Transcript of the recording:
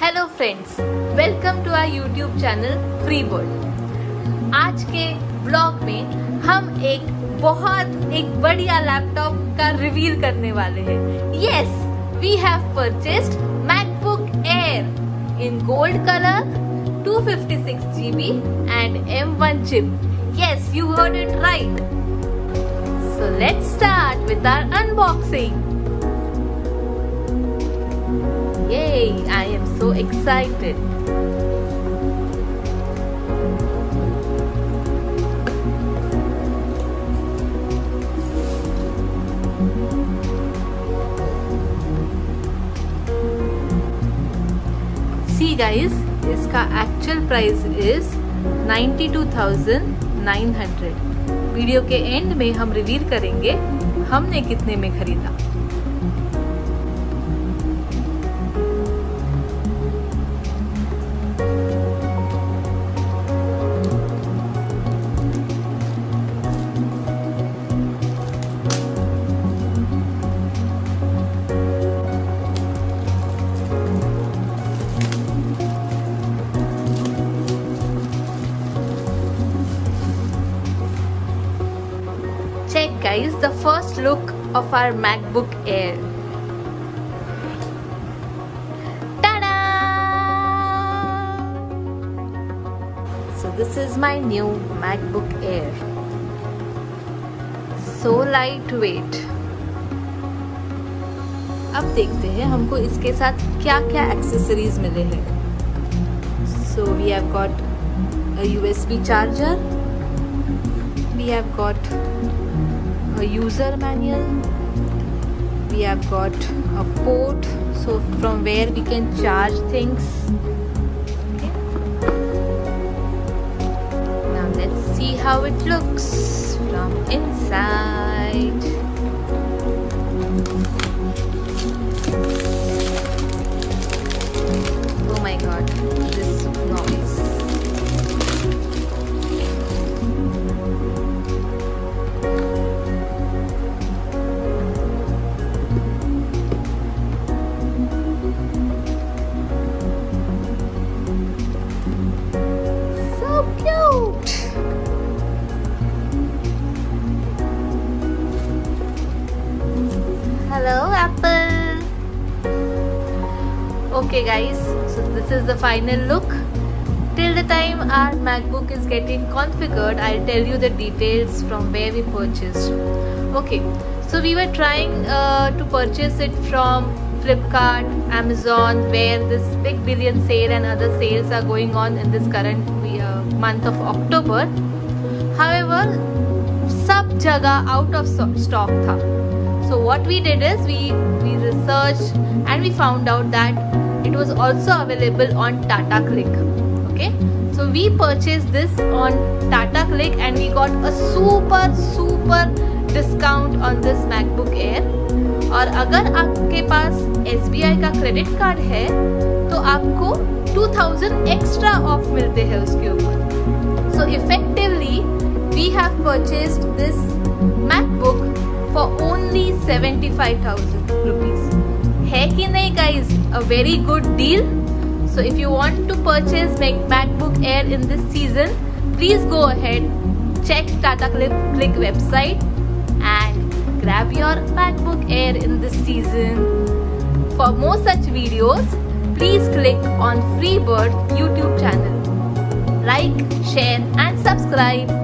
Hello friends, welcome to our YouTube channel Freebird. आज के blog में हम एक बढ़िया लैपटॉप का रिवील करने वाले हैं। Yes, we have purchased MacBook Air in gold colour, 256 GB and M1 chip. Yes, you heard it right. So let's start with our unboxing. Yay, I am so excited. See guys, इसका actual price is 92,900। Video के end में हम reveal करेंगे हमने कितने में खरीदा। Check guys, the first look of our MacBook Air. Ta-da! So this is my new MacBook Air. So lightweight. अब देखते हैं हमको इसके साथ क्या क्या एक्सेसरीज मिले हैं। So we have got a USB charger. We have got a user manual. We have got a port, so from where we can charge things. Okay. Now let's see how it looks from inside. Oh my god, this noise. Hello Apple. Okay guys, so this is the final look. Till the time our MacBook is getting configured, I'll tell you the details from where we purchased. Okay, so we were trying to purchase it from Flipkart, Amazon, where this big billion sale and other sales are going on in this current month of October. However, सब जगह out of stock था. So what we did is we researched and we found out that it was also available on Tata Click. Okay, so we purchased this on Tata Click and we got a super discount on this MacBook Air. और अगर आपके पास SBI का credit card है तो आपको 2000 extra off मिलते हैं उसके ऊपर. So effectively we have purchased this MacBook for only 75,000 rupees. है कि नहीं guys? A very good deal. So if you want to purchase MacBook Air in this season, please go ahead, check Tata Click website and grab your MacBook Air in this season. For more such videos, please click on Freebird YouTube channel. Like, share and subscribe.